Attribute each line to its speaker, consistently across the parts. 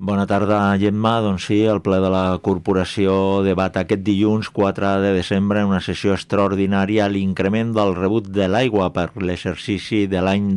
Speaker 1: Bona tarda, Gemma. Doncs sí, el ple de la corporació debat aquest dilluns 4 de desembre en una sessió extraordinària l'increment del rebut de l'aigua per l'exercici de l'any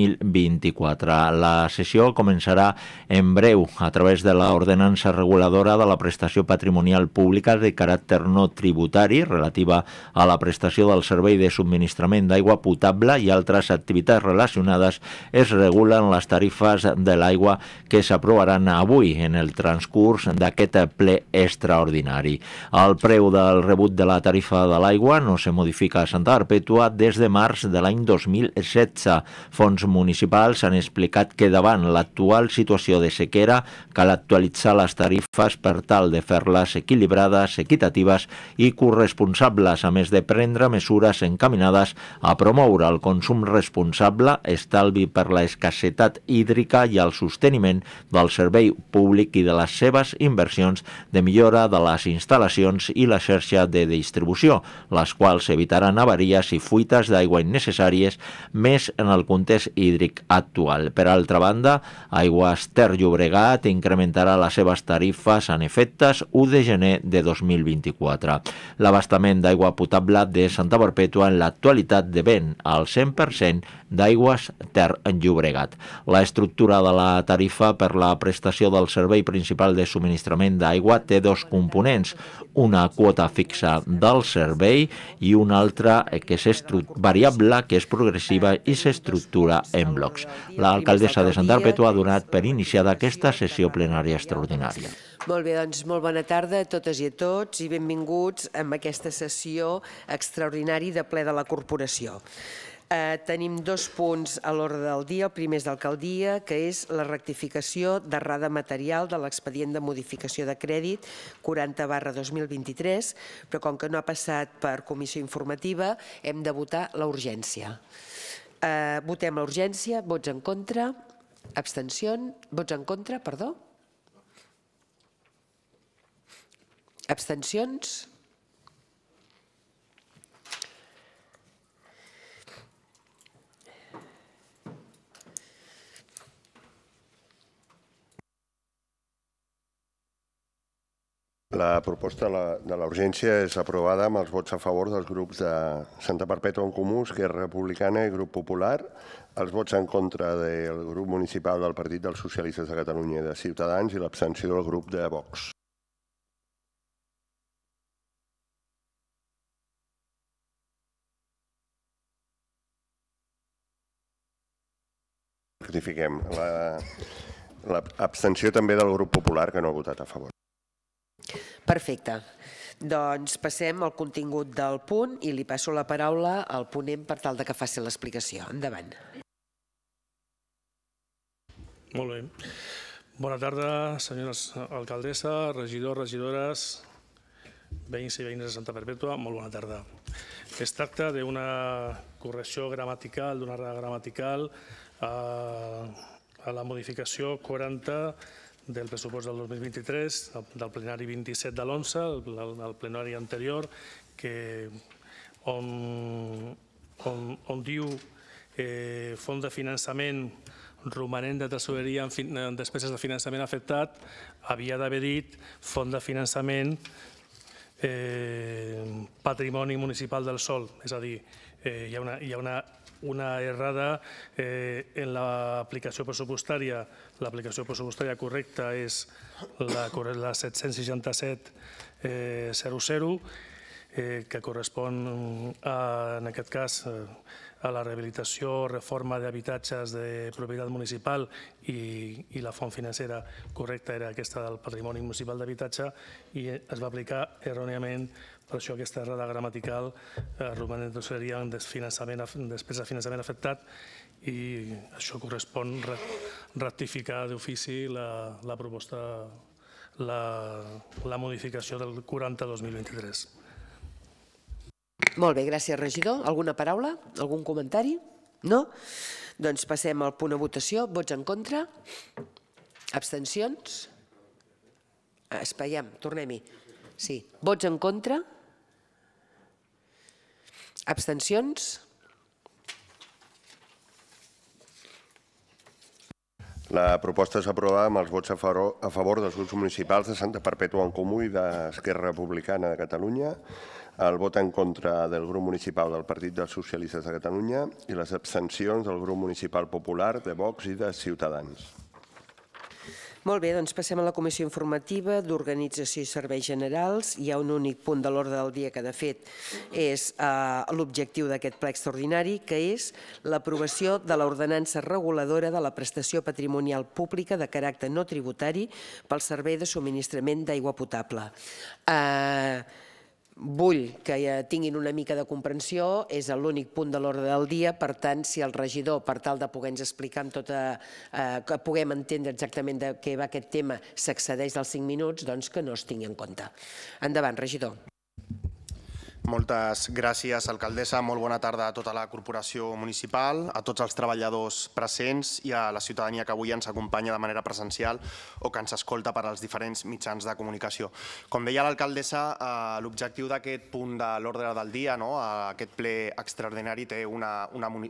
Speaker 1: 2024. La sessió començarà en breu a través de l'ordenança reguladora de la prestació patrimonial pública de caràcter no tributari relativa a la prestació del servei de subministrament d'aigua potable i altres activitats relacionades. Es regulen les tarifes de l'aigua que s'aprovaran avui en el transcurs d'aquest ple extraordinari. El preu del rebut de la tarifa de l'aigua no se modifica a Santa Perpètua des de març de l'any 2016. Fons municipals han explicat que davant l'actual situació de sequera cal actualitzar les tarifes per tal de fer-les equilibrades, equitatives i corresponsables, a més de prendre mesures encaminades a promoure el consum responsable, estalvi per la escassetat hídrica i el sosteniment del servei públic i de les seves inversions de millora de les instal·lacions i la xarxa de distribució, les quals evitaran avaries i fuites d'aigua innecessàries, més en el context hídric actual. Per altra banda, Aigües Ter Llobregat incrementarà les seves tarifes en efectes 1 de gener de 2024. L'abastament d'aigua potable de Santa Perpètua en l'actualitat depèn al 100% d'Aigües Ter Llobregat. L'estructura de la tarifa per la prestació del servei principal de subministrament d'aigua té dos components, una quota fixa del servei i una altra que és variable, que és progressiva i s'estructura en blocs. L'alcaldessa de Santa Perpètua ha donat per iniciada aquesta sessió plenària extraordinària.
Speaker 2: Molt bé, doncs molt bona tarda a totes i a tots i benvinguts a aquesta sessió extraordinària de ple de la corporació. Tenim dos punts a l'ordre del dia. El primer és d'alcaldia, que és la rectificació d'errada material de l'expedient de modificació de crèdit 40/2023, però com que no ha passat per comissió informativa, hem de votar la urgència. Votem la urgència. Vots en contra? Abstencions? Vots en contra, perdó? Abstencions?
Speaker 3: La proposta de la urgència és aprovada amb els vots a favor dels grups de Santa Perpètua en Comú, Esquerra Republicana i Grup Popular, els vots en contra del grup municipal del Partit dels Socialistes de Catalunya i de Ciutadans i l'abstenció del grup de Vox. Rectifiquem. L'abstenció també del grup Popular, que no ha votat a favor.
Speaker 2: Perfecte. Doncs passem al contingut del punt i li passo la paraula al ponent per tal que faci l'explicació. Endavant.
Speaker 4: Molt bé. Bona tarda, senyores alcaldessa, regidors, regidores, veïns i veïnes de Santa Perpètua. Molt bona tarda. Es tracta d'una correcció gramatical, d'una errada gramatical a la modificació 40 del pressupost del 2023, del plenari 27 de l'11, el plenari anterior, on diu fons de finançament romanent de tresoreria en despeses de finançament afectat, havia d'haver dit fons de finançament patrimoni municipal del sòl. És a dir, hi ha una errada en l'aplicació pressupostària. L'aplicació pressupostària correcta és la 767.00, que correspon, en aquest cas, a la rehabilitació o reforma d'habitatges de propietat municipal i la font financera correcta era aquesta del patrimoni municipal d'habitatge i es va aplicar erròniament. Per això aquesta errada gramatical romanent de tresoreria en despesa de finançament afectat i això correspon rectificar d'ofici la proposta, la modificació del 40/2023.
Speaker 2: Molt bé, gràcies, regidor. Alguna paraula? Algun comentari? No? Doncs passem al punt de votació. Vots en contra? Abstencions? Esperem, tornem-hi. Sí. Vots en contra? Abstencions?
Speaker 3: La proposta és aprovada amb els vots a favor dels grups municipals de Santa Perpètua en Comú i d'Esquerra Republicana de Catalunya, el vot en contra del grup municipal del Partit dels Socialistes de Catalunya i les abstencions del grup municipal popular, de Vox i de Ciutadans.
Speaker 2: Molt bé, doncs passem a la Comissió Informativa d'Organització i Serveis Generals. Hi ha un únic punt de l'ordre del dia que, de fet, és l'objectiu d'aquest ple extraordinari, que és l'aprovació de l'ordenança reguladora de la prestació patrimonial pública de caràcter no tributari pel servei de subministrament d'aigua potable. Vull que tinguin una mica de comprensió, és l'únic punt de l'ordre del dia, per tant, si el regidor, per tal de poder-nos explicar amb tota, que puguem entendre exactament de què va aquest tema, s'excedeix dels 5 minuts, doncs que no es tingui en compte. Endavant, regidor.
Speaker 5: Moltes gràcies, alcaldessa. Molt bona tarda a tota la corporació municipal, a tots els treballadors presents i a la ciutadania que avui ens acompanya de manera presencial o que ens escolta per als diferents mitjans de comunicació. Com deia l'alcaldessa, l'objectiu d'aquest punt de l'ordre del dia, aquest ple extraordinari, té una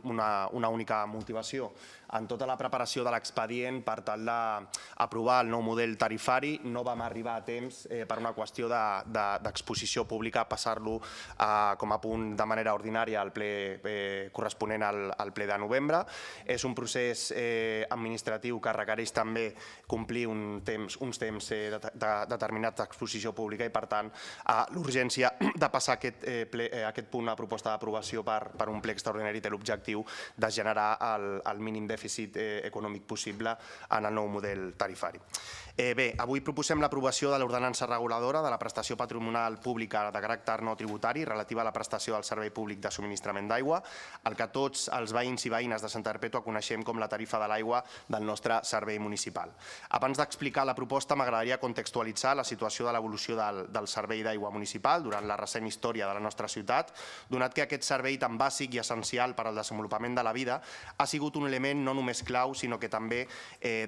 Speaker 5: única motivació. En tota la preparació de l'expedient per tal d'aprovar el nou model tarifari no vam arribar a temps per una qüestió d'exposició pública a passar-lo com a punt de manera ordinària al ple corresponent al ple de novembre. És un procés administratiu que requereix també complir uns temps determinats d'exposició pública i, per tant, l'urgència de passar aquest punt a proposta d'aprovació per un ple extraordinari té l'objectiu de generar el mínim dèficit econòmic possible en el nou model tarifari. Bé, avui proposem l'aprovació de l'ordenança reguladora de la prestació patrimonial pública de caràcter no tributari relativa a la prestació del servei públic de subministrament d'aigua, el que tots els veïns i veïnes de Santa Perpètua coneixem com la tarifa de l'aigua del nostre servei municipal. Abans d'explicar la proposta, m'agradaria contextualitzar la situació de l'evolució del servei d'aigua municipal durant la recent història de la nostra ciutat, donat que aquest servei tan bàsic i essencial per al desenvolupament de la vida ha sigut un element no només clau, sinó que també de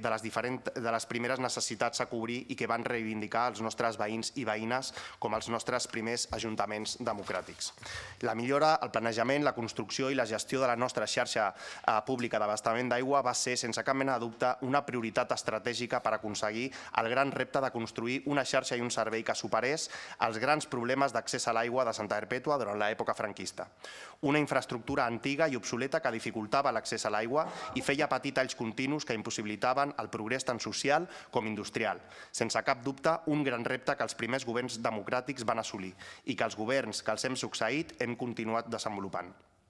Speaker 5: les primeres necessitats a cobrir i que van reivindicar els nostres veïns i veïnes com els nostres primers ajuntaments democràtics. La millora, el planejament, la construcció i la gestió de la nostra xarxa pública d'abastament d'aigua va ser, sense cap mena de dubte, una prioritat estratègica per aconseguir el gran repte de construir una xarxa i un servei que superés els grans problemes d'accés a l'aigua de Santa Perpètua durant l'època franquista. Una infraestructura antiga i obsoleta que dificultava l'accés a l'aigua i feia patir talls continus que impossibilitaven el progrés tant social com industrial. Sense cap dubte, un gran repte que els primers governs democràtics van assolir i que els governs que els hem succeït hem continuat desenvolupant.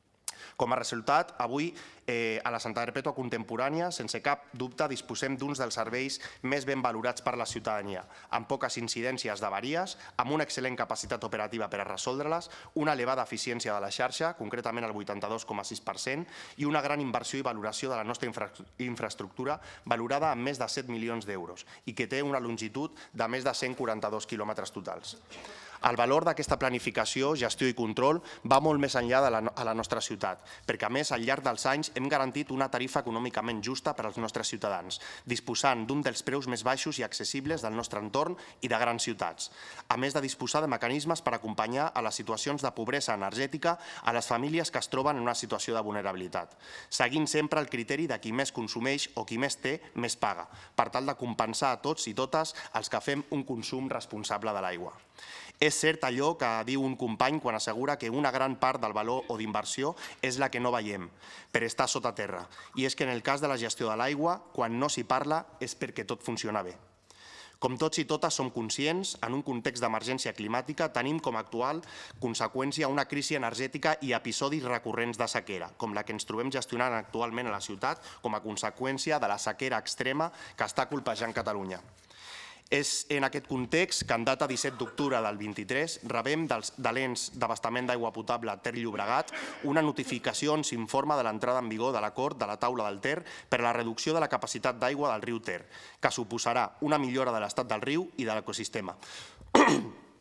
Speaker 5: Com a resultat, avui, a la Santa Perpètua contemporània, sense cap dubte, disposem d'uns dels serveis més ben valorats per la ciutadania, amb poques incidències d'avaries, amb una excel·lent capacitat operativa per a resoldre-les, una elevada eficiència de la xarxa, concretament el 82,6%, i una gran inversió i valoració de la nostra infraestructura, valorada en més de 7 milions d'euros, i que té una longitud de més de 142 quilòmetres totals. El valor d'aquesta planificació, gestió i control va molt més enllà de la nostra ciutat, perquè a més al llarg dels anys hem garantit una tarifa econòmicament justa per als nostres ciutadans, disposant d'un dels preus més baixos i accessibles del nostre entorn i de grans ciutats, a més de disposar de mecanismes per acompanyar a les situacions de pobresa energètica a les famílies que es troben en una situació de vulnerabilitat, seguint sempre el criteri de qui més consumeix o qui més té, més paga, per tal de compensar a tots i totes els que fem un consum responsable de l'aigua. És cert allò que diu un company quan assegura que una gran part del valor o d'inversió és la que no veiem, per estar sota terra. I és que en el cas de la gestió de l'aigua, quan no s'hi parla és perquè tot funciona bé. Com tots i totes som conscients, en un context d'emergència climàtica tenim com a actual conseqüència una crisi energètica i episodis recurrents de sequera, com la que ens trobem gestionant actualment a la ciutat com a conseqüència de la sequera extrema que està colpejant Catalunya. És en aquest context que en data 17 d'octubre del 23 rebem de l'ens d'abastament d'aigua potable Ter Llobregat una notificació on s'informa de l'entrada en vigor de l'acord de la taula del Ter per a la reducció de la capacitat d'aigua del riu Ter, que suposarà una millora de l'estat del riu i de l'ecosistema.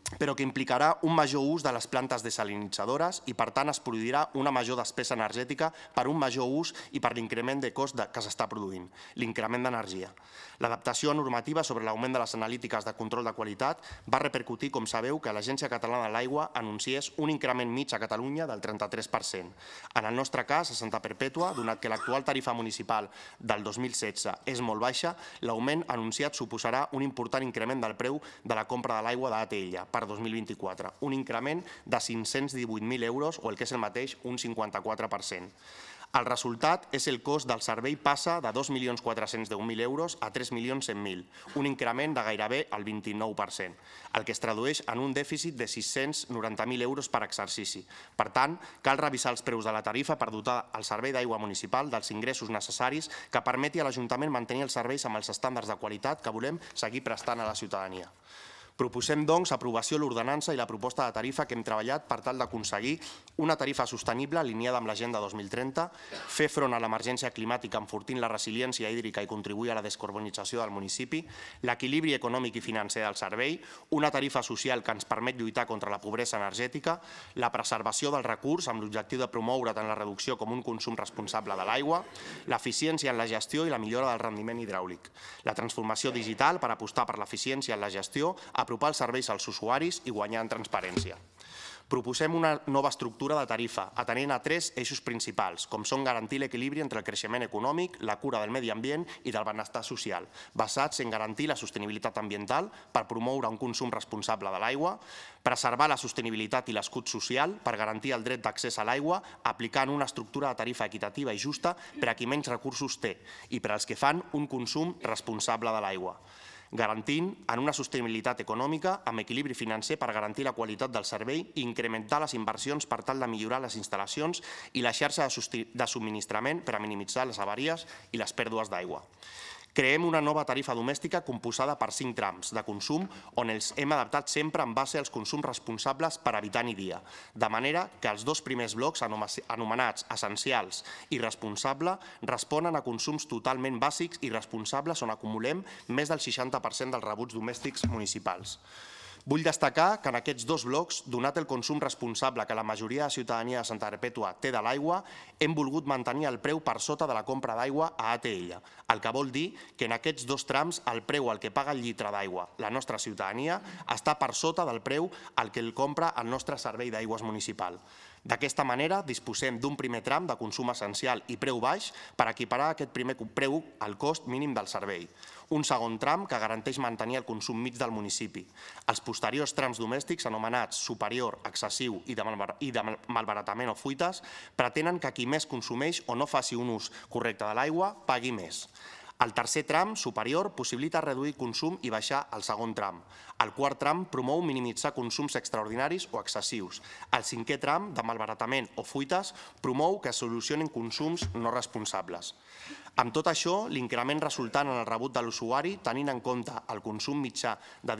Speaker 5: però que implicarà un major ús de les plantes desalinitzadores i, per tant, es produirà una major despesa energètica per un major ús i per l'increment de cost que s'està produint, l'increment d'energia. L'adaptació normativa sobre l'augment de les analítiques de control de qualitat va repercutir, com sabeu, que l'Agència Catalana de l'Aigua anunciés un increment mig a Catalunya del 33%. En el nostre cas, a Santa Perpètua, donat que l'actual tarifa municipal del 2016 és molt baixa, l'augment anunciat suposarà un important increment del preu de la compra de l'aigua d'ATL per 2024, un increment de 518.000 euros o el que és el mateix, un 54%. El resultat és el cost del servei passa de 2.410.000 euros a 3.100.000, un increment de gairebé el 29%, el que es tradueix en un dèficit de 690.000 euros per exercici. Per tant, cal revisar els preus de la tarifa per dotar el servei d'aigua municipal dels ingressos necessaris que permeti a l'Ajuntament mantenir els serveis amb els estàndards de qualitat que volem seguir prestant a la ciutadania. Proposem, doncs, aprovació l'ordenança i la proposta de tarifa que hem treballat per tal d'aconseguir una tarifa sostenible alineada amb l'Agenda 2030, fer front a l'emergència climàtica enfortint la resiliència hídrica i contribuir a la descarbonització del municipi, l'equilibri econòmic i financer del servei, una tarifa social que ens permet lluitar contra la pobresa energètica, la preservació del recurs amb l'objectiu de promoure tant la reducció com un consum responsable de l'aigua, l'eficiència en la gestió i la millora del rendiment hidràulic, la transformació digital per apostar per l'eficiència en la gestió, apropar els serveis als usuaris i guanyar en transparència. Proposem una nova estructura de tarifa, atenent a 3 eixos principals, com són garantir l'equilibri entre el creixement econòmic, la cura del medi ambient i del benestar social, basats en garantir la sostenibilitat ambiental per promoure un consum responsable de l'aigua, preservar la sostenibilitat i l'escut social per garantir el dret d'accés a l'aigua, aplicant una estructura de tarifa equitativa i justa per a qui menys recursos té i per als que fan un consum responsable de l'aigua, garantint en una sostenibilitat econòmica amb equilibri financer per garantir la qualitat del servei i incrementar les inversions per tal de millorar les instal·lacions i la xarxa de subministrament per a minimitzar les avaries i les pèrdues d'aigua. Creem una nova tarifa domèstica composada per 5 trams de consum on els hem adaptat sempre en base als consums responsables per habitant i dia, de manera que els 2 primers blocs anomenats essencials i responsable responen a consums totalment bàsics i responsables on acumulem més del 60% dels rebuts domèstics municipals. Vull destacar que en aquests 2 blocs, donat el consum responsable que la majoria de la ciutadania de Santa Perpètua té de l'aigua, hem volgut mantenir el preu per sota de la compra d'aigua a ATL, el que vol dir que en aquests 2 trams el preu al que paga el litre d'aigua la nostra ciutadania està per sota del preu al que el compra el nostre servei d'aigües municipal. D'aquesta manera, disposem d'un primer tram de consum essencial i preu baix per equiparar aquest primer preu al cost mínim del servei. Un segon tram que garanteix mantenir el consum mig del municipi. Els posteriors trams domèstics, anomenats superior, excessiu i de malbaratament o fuites, pretenen que qui més consumeix o no faci un ús correcte de l'aigua pagui més. El tercer tram, superior, possibilita reduir consum i baixar el segon tram. El quart tram promou minimitzar consums extraordinaris o excessius. El cinquè tram, de malbaratament o fuites, promou que es solucionin consums no responsables. Amb tot això, l'increment resultant en el rebut de l'usuari, tenint en compte el consum mitjà de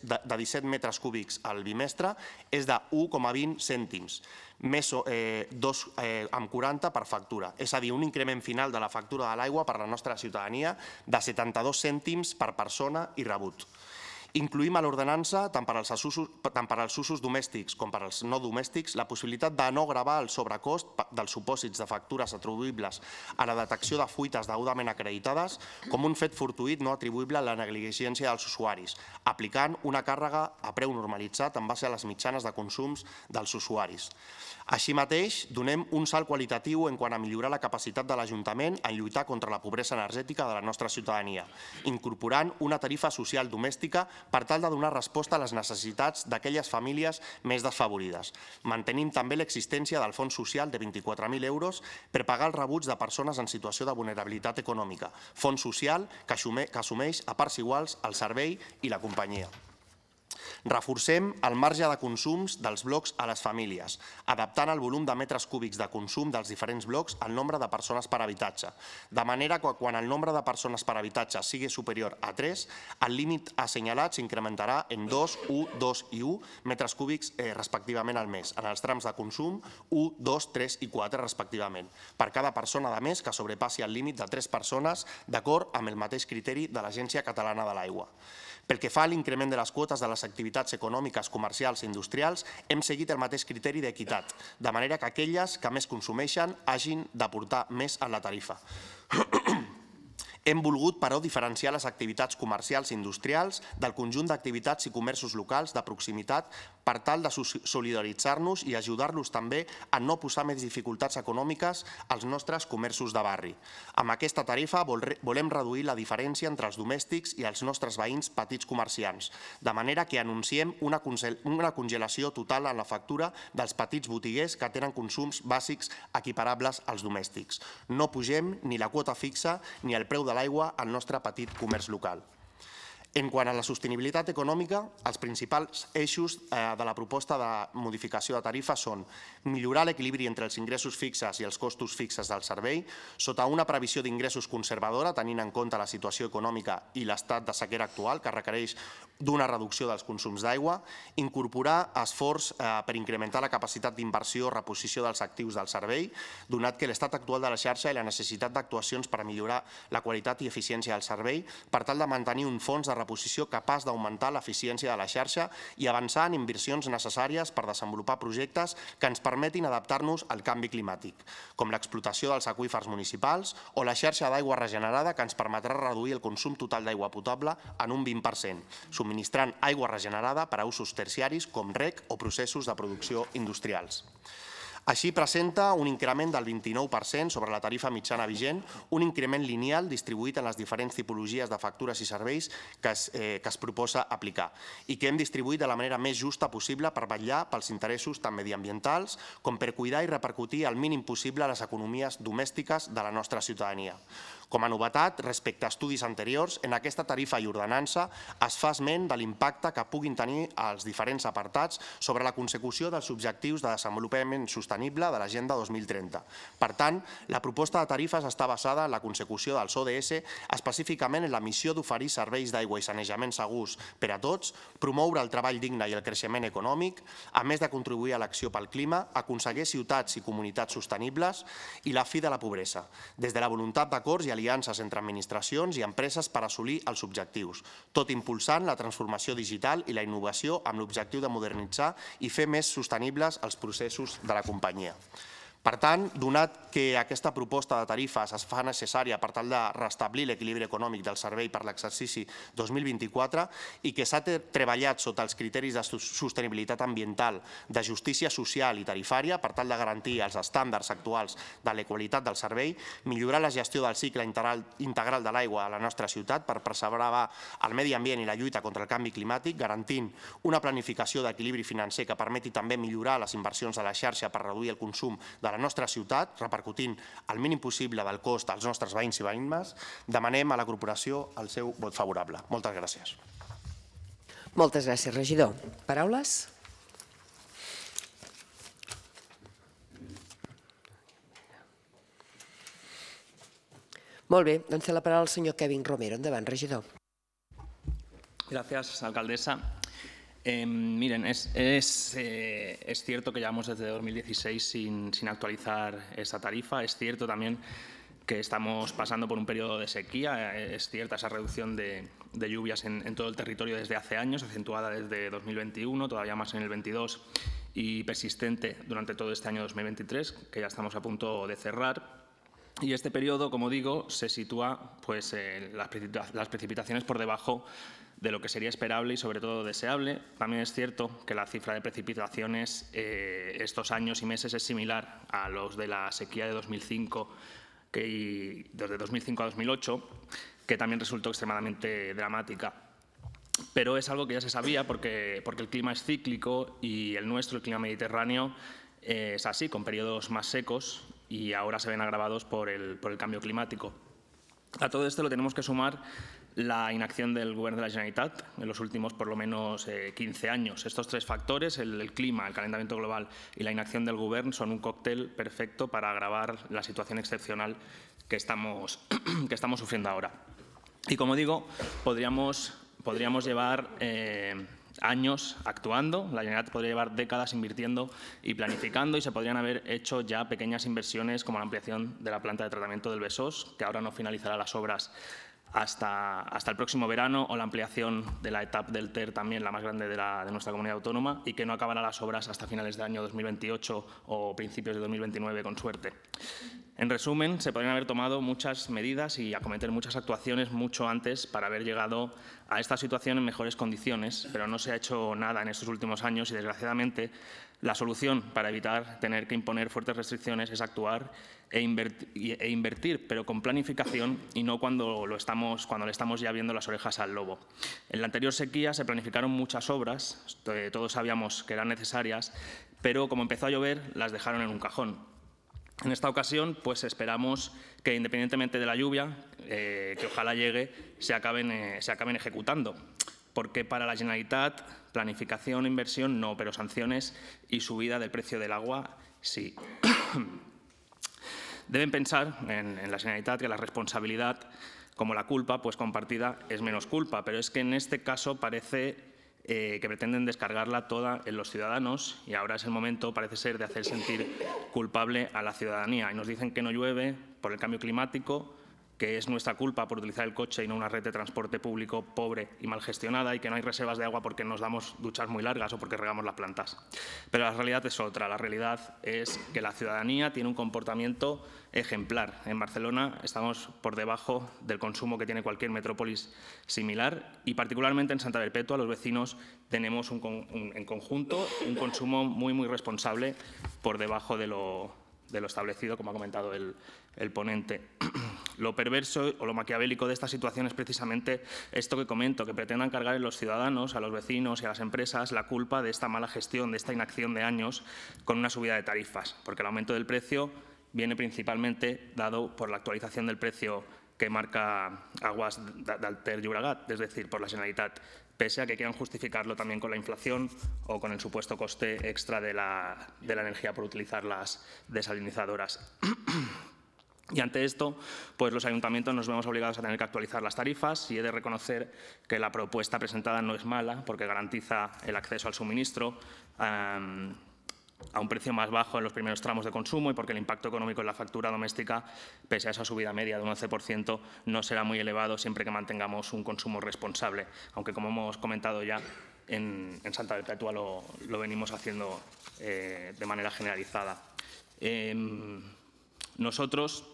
Speaker 5: 17 metres cúbics al bimestre, és de 1,20 cèntims, més 2,40 per factura. És a dir, un increment final de la factura de l'aigua per a la nostra ciutadania de 72 cèntims per persona i rebut. Incluïm a l'ordenança, tant per als usos domèstics com per als no domèstics, la possibilitat de no gravar el sobrecost dels supòsits de factures atribuïbles a la detecció de fuites degudament acreditades com un fet fortuït no atribuïble a la negligència dels usuaris, aplicant una càrrega a preu normalitzat en base a les mitjanes de consums dels usuaris. Així mateix, donem un salt qualitatiu en quant a millorar la capacitat de l'Ajuntament en lluitar contra la pobresa energètica de la nostra ciutadania, incorporant una tarifa social domèstica per tal de donar resposta a les necessitats d'aquelles famílies més desfavorides. Mantenim també l'existència del fons social de 24.000 euros per pagar els rebuts de persones en situació de vulnerabilitat econòmica, fons social que assumeix a parts iguals el servei i la companyia. Reforcem el marge de consums dels blocs a les famílies, adaptant el volum de metres cúbics de consum dels diferents blocs al nombre de persones per habitatge, de manera que quan el nombre de persones per habitatge sigui superior a 3, el límit assenyalat s'incrementarà en 2, 1, 2 i 1 metres cúbics respectivament al mes, en els trams de consum 1, 2, 3 i 4 respectivament, per cada persona de més que sobrepassi el límit de 3 persones d'acord amb el mateix criteri de l'Agència Catalana de l'Aigua. Pel que fa a l'increment de les quotes de les activitats econòmiques, comercials i industrials, hem seguit el mateix criteri d'equitat, de manera que aquelles que més consumeixen hagin d'aportar més a la tarifa. Hem volgut, però, diferenciar les activitats comercials i industrials del conjunt d'activitats i comerços locals de proximitat per tal de solidaritzar-nos i ajudar-los també a no posar més dificultats econòmiques als nostres comerços de barri. Amb aquesta tarifa volem reduir la diferència entre els domèstics i els nostres veïns petits comerciants, de manera que anunciem una congelació total en la factura dels petits botiguers que tenen consums bàsics equiparables als domèstics. No pugem ni la quota fixa ni el preu de l'aigua al nostre petit comerç local. En quant a la sostenibilitat econòmica, els principals eixos de la proposta de modificació de tarifa són millorar l'equilibri entre els ingressos fixes i els costos fixes del servei, sota una previsió d'ingressos conservadora, tenint en compte la situació econòmica i l'estat de sequera actual, que requereix d'una reducció dels consums d'aigua, incorporar esforç per incrementar la capacitat d'inversió o reposició dels actius del servei, donat que l'estat actual de la xarxa i la necessitat d'actuacions per a millorar la qualitat i eficiència del servei, per tal de mantenir un fons de reposició capaç d'augmentar l'eficiència de la xarxa i avançar en inversions necessàries per desenvolupar projectes que ens permetin adaptar-nos al canvi climàtic, com l'explotació dels aqüífers municipals o la xarxa d'aigua regenerada que ens permetrà reduir el consum total d'aigua potable en un 20%, subministrant aigua regenerada per a usos terciaris com reg o processos de producció industrials. Així presenta un increment del 29% sobre la tarifa mitjana vigent, un increment lineal distribuït en les diferents tipologies de factures i serveis que es proposa aplicar i que hem distribuït de la manera més justa possible per vetllar pels interessos tant mediambientals com per cuidar i repercutir el mínim possible a les economies domèstiques de la nostra ciutadania. Com a novetat, respecte a estudis anteriors, en aquesta tarifa i ordenança es fa esment de l'impacte que puguin tenir els diferents apartats sobre la consecució dels objectius de desenvolupament sostenible de l'Agenda 2030. Per tant, la proposta de tarifes està basada en la consecució dels ODS, específicament en la missió d'oferir serveis d'aigua i sanejament segurs per a tots, promoure el treball digne i el creixement econòmic, a més de contribuir a l'acció pel clima, aconseguir ciutats i comunitats sostenibles i la fi de la pobresa, des de la voluntat d'acords i aliances entre administracions i empreses per assolir els objectius, tot impulsant la transformació digital i la innovació amb l'objectiu de modernitzar i fer més sostenibles els processos de la companyia. Per tant, donat que aquesta proposta de tarifes es fa necessària per tal de restablir l'equilibri econòmic del servei per l'exercici 2024 i que s'ha treballat sota els criteris de sostenibilitat ambiental, de justícia social i tarifària per tal de garantir els estàndards actuals de la qualitat del servei, millorar la gestió del cicle integral de l'aigua a la nostra ciutat per preservar el medi ambient i la lluita contra el canvi climàtic, garantint una planificació d'equilibri financer que permeti també millorar les inversions de la xarxa per reduir el consum de la nostra ciutat, repercutint el mínim possible del cost als nostres veïns i veïnes, demanem a la corporació el seu vot favorable. Moltes gràcies.
Speaker 2: Moltes gràcies, regidor. Paraules? Molt bé, doncs té la paraula el senyor Kevin Romero. Endavant, regidor.
Speaker 6: Gracias, alcaldesa. Miren, es cierto que llevamos desde 2016 sin actualizar esa tarifa. Es cierto también que estamos pasando por un periodo de sequía. Es cierta esa reducción de lluvias en todo el territorio desde hace años, acentuada desde 2021, todavía más en el 22 y persistente durante todo este año 2023, que ya estamos a punto de cerrar. Y este periodo, como digo, se sitúa las precipitaciones por debajo de lo que sería esperable y sobre todo deseable. También es cierto que la cifra de precipitaciones estos años y meses es similar a los de la sequía de 2005, desde 2005 a 2008, que también resultó extremadamente dramática. Pero es algo que ya se sabía porque el clima es cíclico y el nuestro, el clima mediterráneo, es así, con periodos más secos y ahora se ven agravados por el cambio climático. A todo esto lo tenemos que sumar la inacción del Govern de la Generalitat en los últimos por lo menos 15 años. Estos tres factores, el clima, el calentamiento global y la inacción del Govern, son un cóctel perfecto para agravar la situación excepcional que estamos sufriendo ahora. Y como digo, podríamos llevar años actuando, la Generalitat podría llevar décadas invirtiendo y planificando y se podrían haber hecho ya pequeñas inversiones como la ampliación de la planta de tratamiento del Besós, que ahora no finalizará las obras hasta el próximo verano, o la ampliación de la etapa del TER, también la más grande de nuestra comunidad autónoma, y que no acabará las obras hasta finales de año 2028 o principios de 2029, con suerte. En resumen, se podrían haber tomado muchas medidas y acometer muchas actuaciones mucho antes para haber llegado a esta situación en mejores condiciones, pero no se ha hecho nada en estos últimos años y, desgraciadamente, la solución para evitar tener que imponer fuertes restricciones es actuar e invertir, pero con planificación y no cuando le estamos ya viendo las orejas al lobo. En la anterior sequía se planificaron muchas obras, todos sabíamos que eran necesarias, pero como empezó a llover las dejaron en un cajón. En esta ocasión, pues esperamos que, independientemente de la lluvia, que ojalá llegue, se acaben ejecutando. Porque para la Generalitat, planificación e inversión no, pero sanciones y subida del precio del agua sí. Deben pensar en la Generalitat que la responsabilidad, como la culpa, pues compartida es menos culpa, pero es que en este caso parece que pretenden descargarla toda en los ciudadanos, y ahora es el momento, parece ser, de hacer sentir culpable a la ciudadanía. Y nos dicen que no llueve por el cambio climático, que es nuestra culpa por utilizar el coche y no una red de transporte público pobre y mal gestionada, y que no hay reservas de agua porque nos damos duchas muy largas o porque regamos las plantas. Pero la realidad es otra. La realidad es que la ciudadanía tiene un comportamiento ejemplar. En Barcelona estamos por debajo del consumo que tiene cualquier metrópolis similar, y particularmente en Santa Perpètua los vecinos tenemos en conjunto un consumo muy responsable, por debajo de lo establecido, como ha comentado el ponente. Lo perverso o lo maquiavélico de esta situación es precisamente esto que comento, que pretendan cargar en los ciudadanos, a los vecinos y a las empresas la culpa de esta mala gestión, de esta inacción de años, con una subida de tarifas, porque el aumento del precio viene principalmente dado por la actualización del precio que marca Aguas del Ter Llobregat, es decir, por la Generalitat, pese a que quieran justificarlo también con la inflación o con el supuesto coste extra de la energía por utilizar las desalinizadoras. Y ante esto, pues los ayuntamientos nos vemos obligados a tener que actualizar las tarifas, y he de reconocer que la propuesta presentada no es mala, porque garantiza el acceso al suministro a un precio más bajo en los primeros tramos de consumo, y porque el impacto económico en la factura doméstica, pese a esa subida media de un 11%, no será muy elevado siempre que mantengamos un consumo responsable, aunque, como hemos comentado ya, en Santa Perpètua lo venimos haciendo de manera generalizada. Nosotros,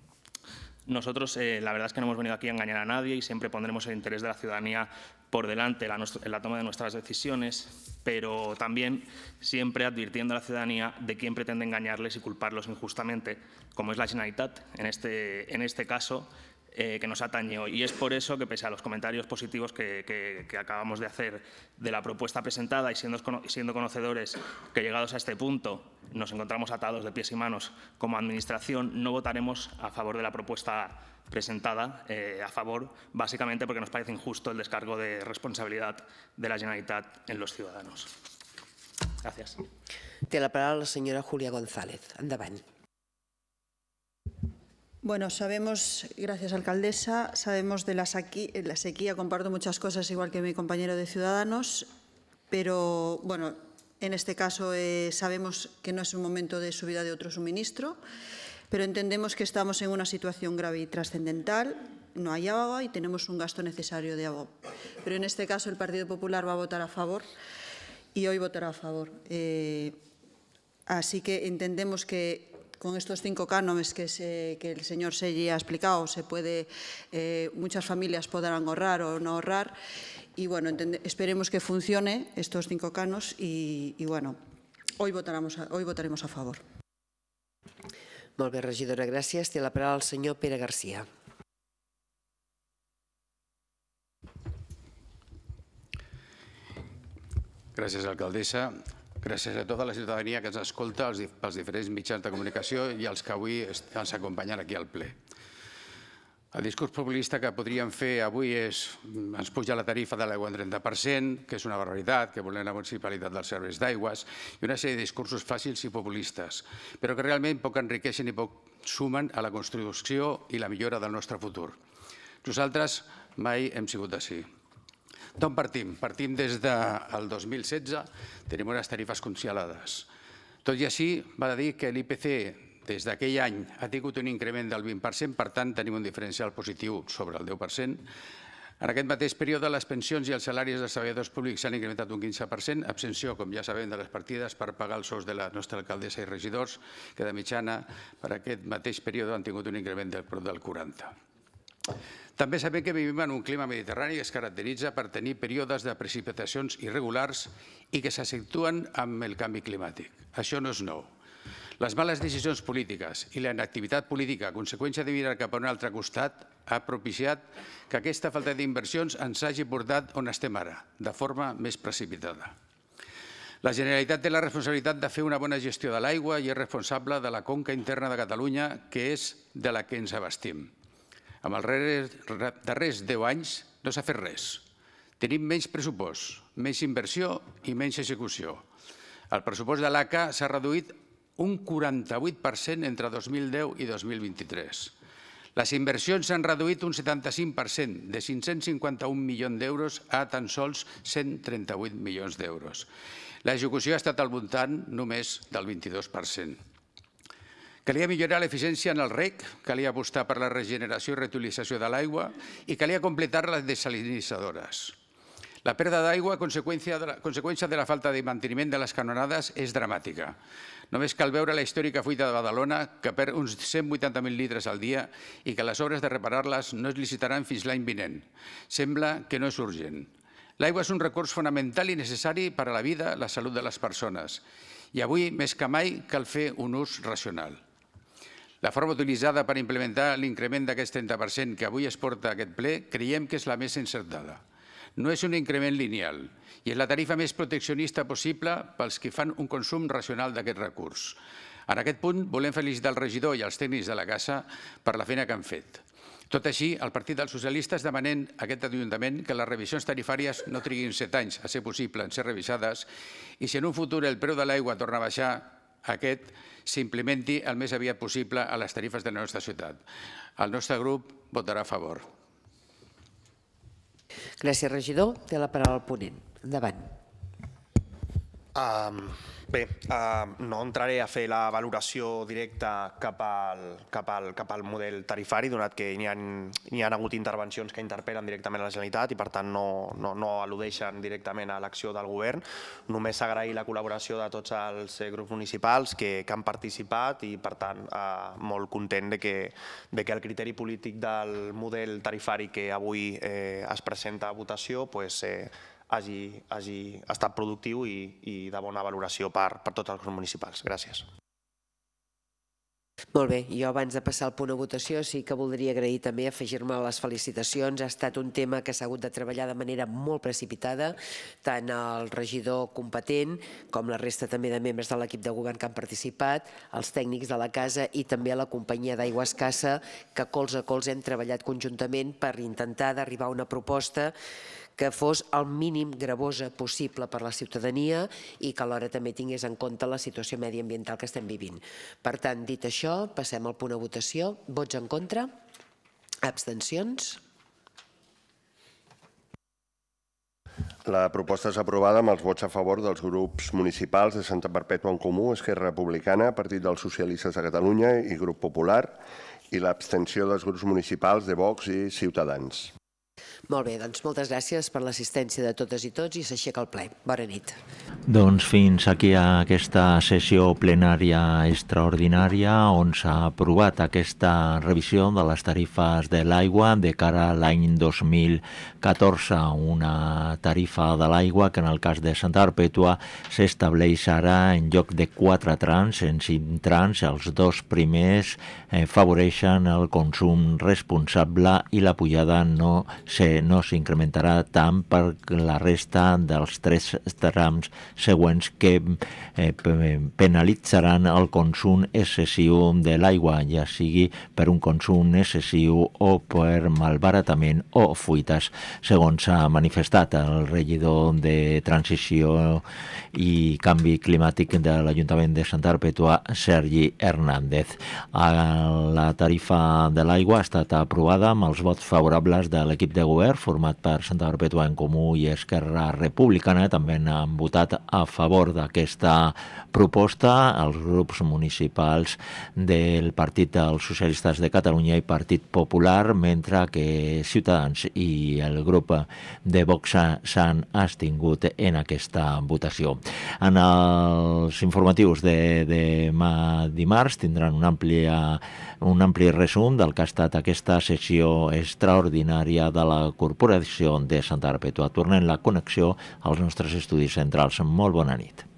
Speaker 6: la verdad es que no hemos venido aquí a engañar a nadie, y siempre pondremos el interés de la ciudadanía por delante en la toma de nuestras decisiones, pero también siempre advirtiendo a la ciudadanía de quién pretende engañarles y culparlos injustamente, como es la Generalitat, en este caso, que nos atañe hoy. Y es por eso que, pese a los comentarios positivos que acabamos de hacer de la propuesta presentada, y siendo conocedores que, llegados a este punto, nos encontramos atados de pies y manos como Administración, no votaremos a favor de la propuesta presentada, básicamente porque nos parece injusto el descargo de responsabilidad de la Generalitat en los ciudadanos. Gracias.
Speaker 2: Té la palabra la señora Julia González. Endavant.
Speaker 7: Bueno, sabemos, gracias alcaldesa, sabemos de la sequía, comparto muchas cosas igual que mi compañero de Ciudadanos, pero bueno, en este caso sabemos que no es un momento de subida de otro suministro, pero entendemos que estamos en una situación grave y trascendental, no hay agua y tenemos un gasto necesario de agua. Pero en este caso el Partido Popular va a votar a favor y hoy votará a favor. Así que entendemos que con estos 5 cánones que el señor Selli ha explicado, muchas familias podrán ahorrar o no ahorrar, y bueno, esperemos que funcione estos 5 canos y bueno, hoy votaremos a favor.
Speaker 2: Molt bé, regidora, gràcies. Té la paraula el senyor Pere García.
Speaker 8: Gràcies, alcaldessa. Gràcies a tota la ciutadania que ens escolta, pels diferents mitjans de comunicació i els que avui ens acompanyen aquí al ple. El discurs populista que podríem fer avui és ens puja la tarifa de l'aigua en 30%, que és una barbaritat, que volem la municipalitat dels serveis d'aigües, i una sèrie de discursos fàcils i populistes, però que realment poc enriqueixen i poc sumen a la construcció i la millora del nostre futur. Nosaltres mai hem sigut així. D'on partim? Partim des del 2016, tenim unes tarifes congelades. Tot i així, va dir que l'IPC des d'aquell any ha tingut un increment del 20%, per tant, tenim un diferencial positiu sobre el 10%. En aquest mateix període, les pensions i els salaris dels treballadors públics s'han incrementat un 15%, abstenció, com ja sabem, de les partides per pagar els sous de la nostra alcaldessa i regidors, que de mitjana per aquest mateix període han tingut un increment del 40%. També sabem que vivim en un clima mediterrani que es caracteritza per tenir períodes de precipitacions irregulars i que s'accentuen amb el canvi climàtic. Això no és nou. Les males decisions polítiques i la inactivitat política a conseqüència de mirar cap a un altre costat ha propiciat que aquesta falta d'inversions ens hagi portat on estem ara, de forma més precipitada. La Generalitat té la responsabilitat de fer una bona gestió de l'aigua i és responsable de la conca interna de Catalunya, que és de la que ens abastim. Amb els darrers 10 anys no s'ha fet res. Tenim menys pressupost, menys inversió i menys execució. El pressupost de l'ACA s'ha reduït un 48% entre 2010 i 2023. Les inversions s'han reduït un 75%, de 551 milions d'euros a tan sols 138 milions d'euros. L'execució ha estat al voltant només del 22%. Calia millorar l'eficiència en el reg, calia apostar per la regeneració i reutilització de l'aigua i calia completar les desalinitzadores. La pèrdua d'aigua, conseqüència de la falta de manteniment de les canonades, és dramàtica. Només cal veure la històrica fuita de Badalona, que perd uns 180.000 litres al dia i que les obres de reparar-les no es licitaran fins l'any vinent. Sembla que no és urgent. L'aigua és un recurs fonamental i necessari per a la vida i la salut de les persones. I avui, més que mai, cal fer un ús racional. La forma utilitzada per implementar l'increment d'aquest 30% que avui es porta a aquest ple creiem que és la més encertada. No és un increment lineal i és la tarifa més proteccionista possible pels que fan un consum racional d'aquest recurs. En aquest punt, volem felicitar el regidor i els tècnics de la casa per la feina que han fet. Tot així, el Partit dels Socialistes demanem a aquest Ajuntament que les revisions tarifàries no triguin 7 anys a ser possible en ser revisades i si en un futur el preu de l'aigua torna a baixar, aquest s'implementi el més aviat possible a les tarifes de la nostra ciutat. El nostre grup votarà a favor.
Speaker 2: Gràcies, regidor. Té la paraula el ponent. Endavant.
Speaker 5: Bé, no entraré a fer la valoració directa cap al model tarifari, donat que hi ha hagut intervencions que interpel·len directament a la Generalitat i per tant no al·ludeixen directament a l'acció del govern. Només agrair la col·laboració de tots els grups municipals que han participat i per tant molt content que el criteri polític del model tarifari que avui es presenta a votació hagi estat productiu i de bona valoració per tots els grups municipals. Gràcies.
Speaker 2: Molt bé, jo abans de passar al punt de votació sí que voldria agrair també, afegir-me les felicitacions. Ha estat un tema que s'ha hagut de treballar de manera molt precipitada, tant el regidor competent com la resta també de membres de l'equip de govern que han participat, els tècnics de la casa i també la companyia d'Aigua Escassa, que colze a colze hem treballat conjuntament per intentar d'arribar a una proposta que fos el mínim gravosa possible per a la ciutadania i que alhora també tingués en compte la situació mediambiental que estem vivint. Per tant, dit això, passem al punt de votació. Vots en contra? Abstencions?
Speaker 3: La proposta és aprovada amb els vots a favor dels grups municipals de Santa Perpètua en Comú, Esquerra Republicana, Partit dels Socialistes de Catalunya i Grup Popular i l'abstenció dels grups municipals de Vox i Ciutadans.
Speaker 2: Molt bé, doncs moltes gràcies per l'assistència de totes i tots i s'aixeca el ple. Bona nit.
Speaker 1: Doncs fins aquí aquesta sessió plenària extraordinària on s'ha aprovat aquesta revisió de les tarifes de l'aigua de cara a l'any 2014. Una tarifa de l'aigua que en el cas de Santa Perpètua s'estableix ara en lloc de 4 trams, en 5 trams. Els 2 primers favoreixen el consum responsable i la pujada no s'incrementarà tant per la resta dels 3 trams següents que penalitzaran el consum excessiu de l'aigua, ja sigui per un consum excessiu o per malbaratament o fuites, segons ha manifestat el regidor de Transició i Canvi Climàtic de l'Ajuntament de Santa Perpètua, Sergi Hernández. La tarifa de l'aigua ha estat aprovada amb els vots favorables de l'equip de govern govern format per Santa Perpètua en Comú i Esquerra Republicana també han votat a favor d'aquesta proposta, els grups municipals del Partit dels Socialistes de Catalunya i Partit Popular, mentre que Ciutadans i el grup de Vox s'han abstingut en aquesta votació. En els informatius de demà dimarts tindran un ampli resum del que ha estat aquesta sessió extraordinària de la Corporació de Santa Perpètua. Tornem la connexió als nostres estudis centrals. Molt bona nit.